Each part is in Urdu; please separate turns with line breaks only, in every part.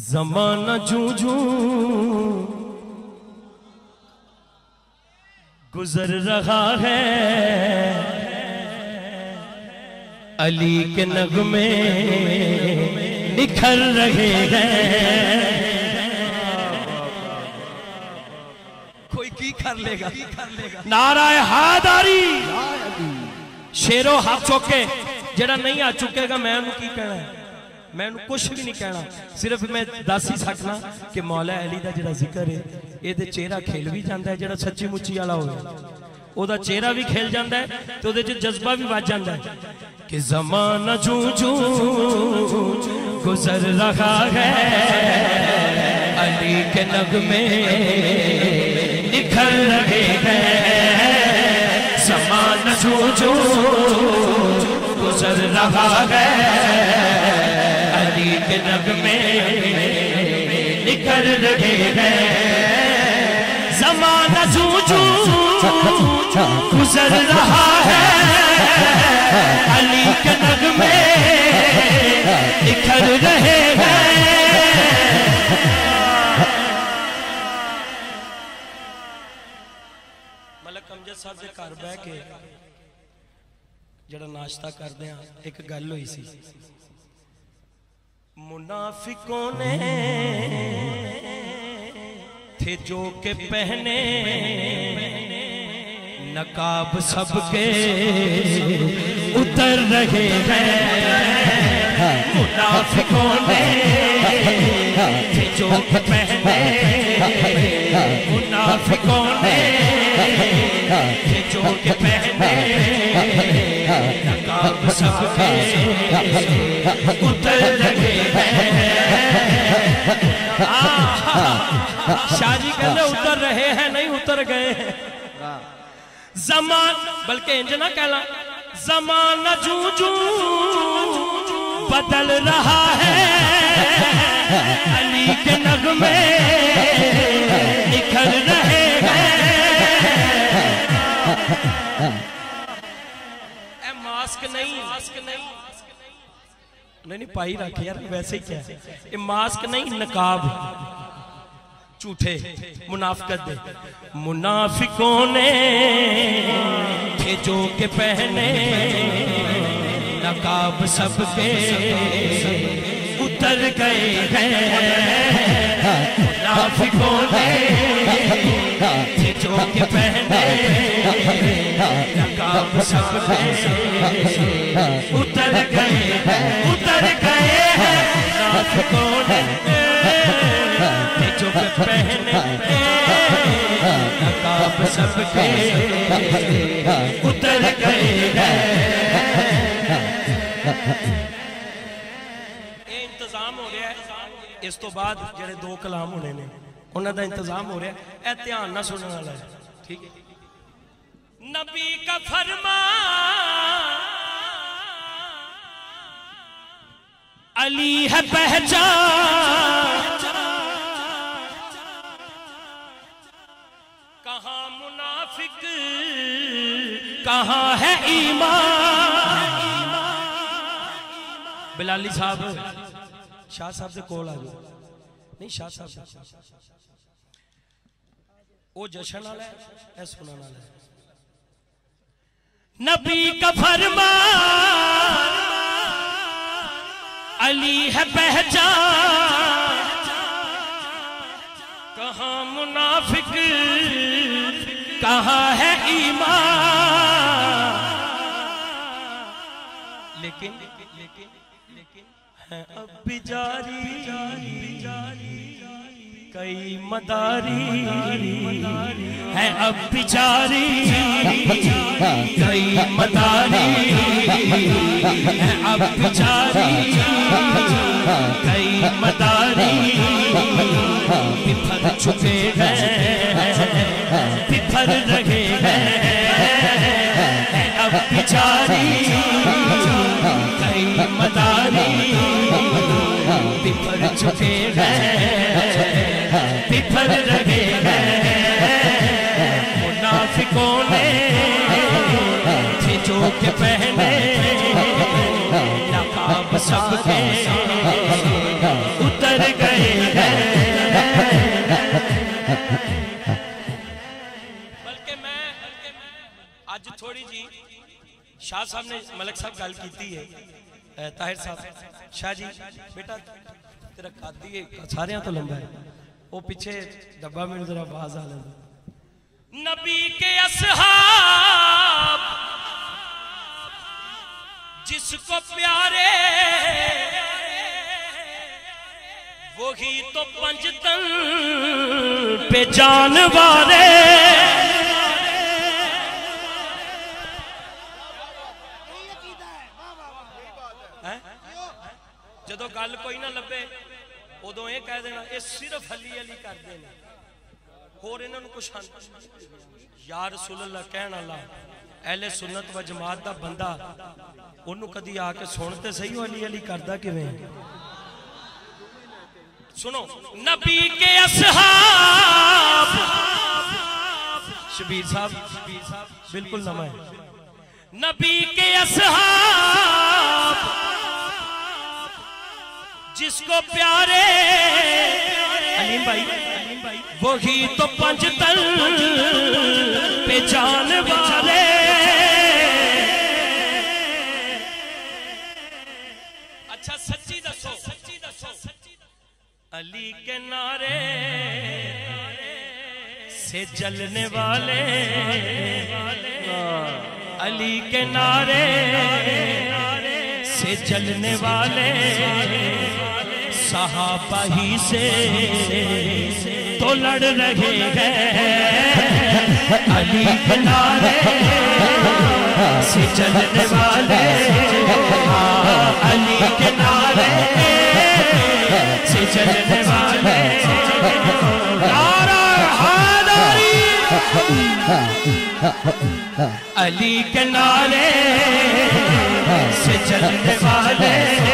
زمانہ جوں جوں گزر رہا ہے علی کے نغمے نکھر رہے ہیں. کوئی کی کر لے گا نعرہ حیدری شیرو ہاتھ چوکے جڑا نہیں آ چکے گا میں انہوں کی کہنا ہے میں انہوں کچھ بھی نہیں کہنا صرف میں دس ہی سکنا کہ مولا علی دا جڑا ذکر ہے یہ دے چہرہ کھیل بھی جاندہ ہے جڑا سچی مچی والا ہوگا او دا چہرہ بھی کھیل جاندہ ہے تو دے جذبہ بھی بچ جاندہ ہے کہ زمانہ جوں جوں گزر رہا ہے علی کے نغمے نکھر رہے ہیں. زمانہ جوں جوں گزر رہا ہے علی کے نغمے نکھر رہے ہیں. زمانہ جوں جوں گزر رہا ہے علی کے نغمے نکھر رہے ہیں. ملک امجد صاحب دے گھر بیٹھ کے جڑا ناشتہ کر دیا ایک گل ہوئی سی منافقوں نے تھے جو کہ پہنے نقاب سب کے اتر رہے ہیں. منافقوں نے تھے جو کہ پہنے منافقوں نے تھے جو کہ پہنے نقاب سب کے اتر رہے ہیں. شاہ جی کہتے اتر رہے ہیں نہیں اتر گئے ہیں. زمان بلکہ انج نہ کہلا زمانہ جوں جوں بدل رہا ہے علی کے نغمے نکھر رہے ہیں. اے ماسک نہیں نہیں پائی رکھ یار ویسے ہی کیا ہے یہ ماسک نہیں نقاب جھوٹے منافقت دے. منافقوں نے تھے جو کہ پہنے نقاب سب کے اتر گئے ہیں. منافقوں نے تھے جو کہ پہنے نقاب سب کے اتر گئے ہیں. منافقوں نے جو کہ پہنے نقاب سب کے اتر گئے ہیں. یہ انتظام ہو رہا ہے اس تو بعد جڑے دو کلام ہونے نے انہوں دا انتظام ہو رہا ہے. اے دھیان نہ سننے والا ہے ٹھیک ہے. نبی کا فرمان علی ہے پہچان کہاں منافق کہاں ہے ایمان. بلالی صاحب شاہ صاحب سے کول آ جاؤ نہیں شاہ صاحب وہ جشن والا ہے اے سنانا والا ہے. نبی کا فرمان علی ہے پہچان کہاں منافق کہاں ہے ایمان. لیکن ہے اب بھی جاری کئی مداری ہے اب بھی جاری کئی مداری ہے اب بھی جاری کئی مداری. بپھر چکے ہیں بپھر رہے ہیں اب بھی جاری کئی مداری. بپھر چکے ہیں بپھر رہے ہیں. منافقوں نے تھے جو کہ پہنے نقاب سب کے اتر گئے ہیں. بلکہ میں آج تھوڑی جی شاہ صاحب نے ملک صاحب گل کیتی ہے طاہر صاحب شاہ جی بیٹا تیرا قادی سارے تو لمبا ہے وہ پیچھے ڈبہ میں ذرا باز آ لیں. نبی کے اصحاب جس کو پیارے وہی تو پنجتن پہ جانوارے. جدو گل کوئی نہ لبے ادو یہ کہہ دینا یہ صرف علی علی کر دینا اور انہوں نے کچھ یا رسول اللہ کہنا اللہ اہل سنت و جماعت دا بندہ انہوں کدی آ کے سنتے صحیح ہو علی علی کردہ کیویں. سنو نبی کے اصحاب شبیر صاحب بالکل نہ ہے. نبی کے اصحاب جس کو پیارے علیم بھائی وہی تو پنجتن پہ جانوارے. اچھا سچی دسو علی کے نعرے سے جلنے والے علی کے نعرے سے جلنے والے صحابہ ہی سے تو لڑ رہے ہیں. علی کے نعرے سے جلنے والے علی کے نعرے سے جلنے والے نعرہ حیدری علی کے نعرے سے جلنے والے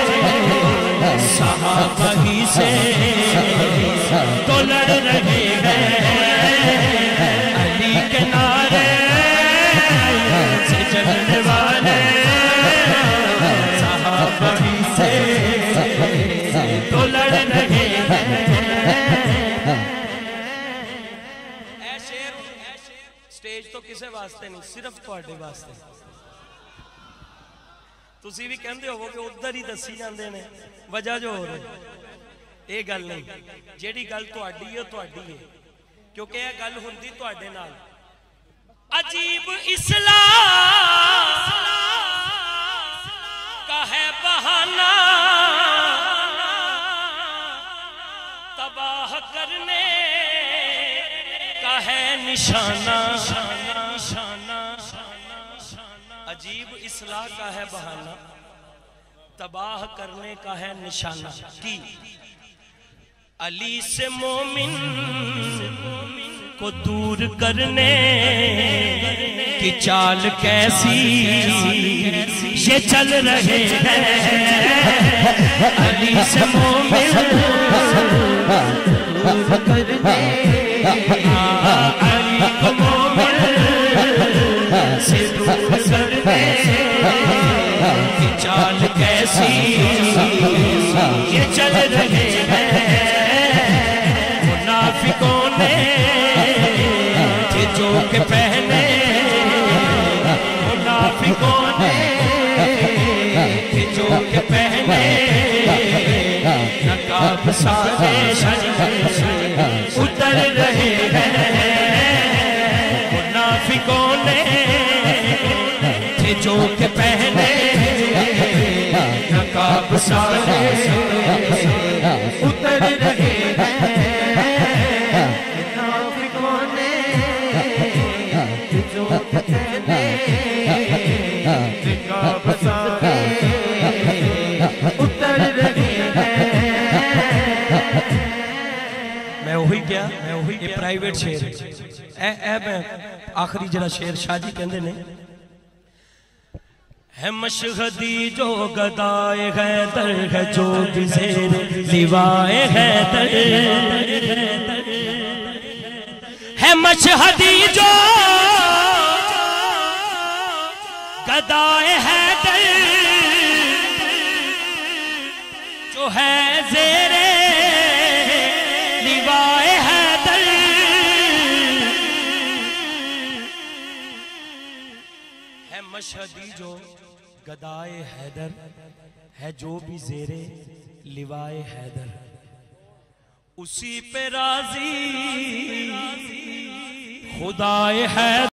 صحابہ ہی سے تو لڑ رہے ہیں. علی کے نعرے سے جلنے والے صحابہ ہی سے تو لڑ رہے ہیں. اے شیر سٹیج تو کسے واسطے نہیں صرف تواڈے واسطے. تسی بھی کہندے ہو کہ ادھر ہی دسی جاندے نے وجہ جو ہو رہے اے گل نہیں جیڑی گل تواڈی ہے تواڈی ہے کیونکہ یہ گل ہوندی تواڈے نال. عجیب اسلام کا ہے بہانہ تباہ کرنے کا ہے نشانہ. عجیب اصلاح کا ہے بہانہ تباہ کرنے کا ہے نشانہ. کی علی سے مومن کو دور کرنے کی چال کیسی یہ چل رہے ہیں. علی سے مومن دور کرنے علی کو مومن سے دور کرنے کی چال کیسی یہ چل رہے ہیں. منافقوں نے تھے جو کہ پہنے منافقوں نے تھے جو کہ پہنے نقاب سارے اتر رہے ہیں. منافقوں نے تھے جو کہ پہنے نقاب سارے اتر رہے ہیں. منافقوں نے تھے جو کہ پہنے نقاب سارے اتر رہے ہیں. میں وہی کیا یہ پرائیویٹ شیر اے میں آخری جرا شیر شاہ جی کہندے نے ہے مشہدی جو گدائے حیدر ہے جو بزیر لیوائے حیدر ہے مشہدی جو گدائے حیدر جو ہے زیر مشہدی جو گدائے حیدر ہے، جو بھی زیرے لوائے حیدر، اسی پہ راضی خدائے حیدر۔